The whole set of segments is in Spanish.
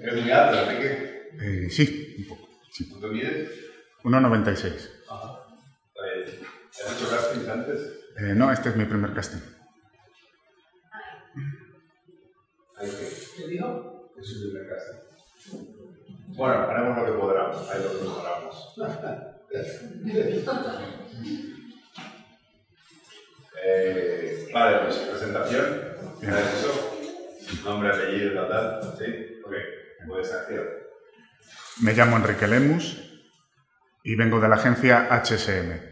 ¿Eres muy alto, Enrique? Sí, un poco. Sí. ¿Cuánto mides? 1,96. Ajá. ¿Has hecho castings antes? No, este es mi primer casting. ¿Qué dijo? Es su primer casting. Bueno, haremos lo que podamos. Ahí lo que podamos. Vale, pues presentación. ¿Sabes eso? Nombre, apellido, tal. ¿Sí? Ok. Puedes hacer. Me llamo Enrique Lemus y vengo de la agencia HSM.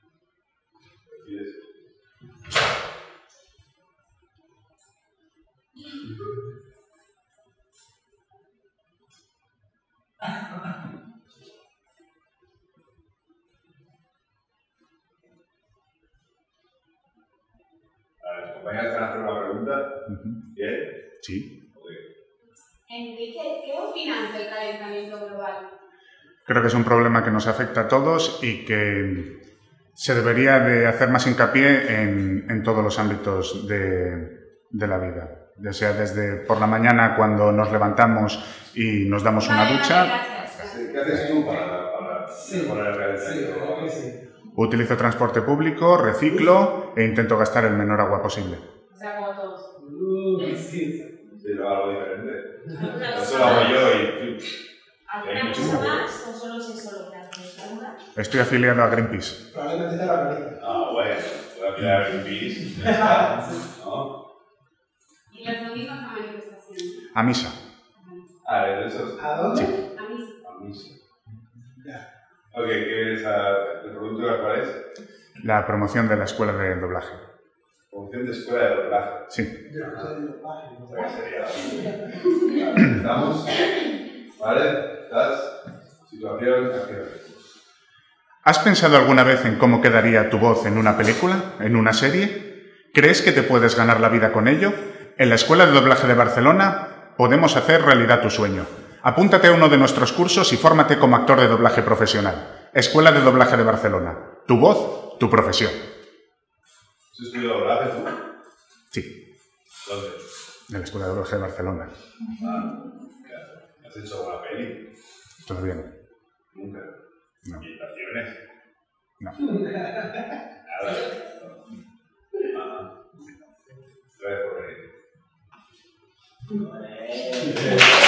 ¿Tus compañeros te van a hacer una pregunta? ¿Bien? Sí. Enrique, ¿qué opinas del calentamiento global? Creo que es un problema que nos afecta a todos y que se debería de hacer más hincapié en todos los ámbitos de la vida. Ya sea desde por la mañana cuando nos levantamos y nos damos una ducha. ¿Qué haces tú para poner el calentamiento? Utilizo transporte público, reciclo e intento gastar el menor agua posible. O sea, como todos. Sí, lo hago diferente. Eso lo hago yo y... ¿Alguna cosa más o solo se solo alguna? Estoy afiliado a Greenpeace. Probablemente te la realidad. Bueno, voy a mirar a Greenpeace. ¿No? ¿Y los domingos a manifestación? A misa. ¿Es de esos? ¿A dónde? Sí. A misa. A misa. Ya. Ok, ¿qué vienes a... ¿El producto cuál es? La promoción de la escuela de doblaje. Promoción de escuela de doblaje. Sí. Yo no sé de doblaje. Vale, ¿estamos? ¿Vale? ¿Estás? Situación, acción. ¿Has pensado alguna vez en cómo quedaría tu voz en una película, en una serie? ¿Crees que te puedes ganar la vida con ello? En la Escuela de Doblaje de Barcelona podemos hacer realidad tu sueño. Apúntate a uno de nuestros cursos y fórmate como actor de doblaje profesional. Escuela de Doblaje de Barcelona. Tu voz, tu profesión. ¿Has estudiado doblaje tú? Sí, ¿Dónde? en la Escuela de Doblaje de Barcelona. Claro. ¿Has hecho alguna peli? Todavía no. Nunca. No. ¿Invitaciones? No. Nada. Gracias por venir.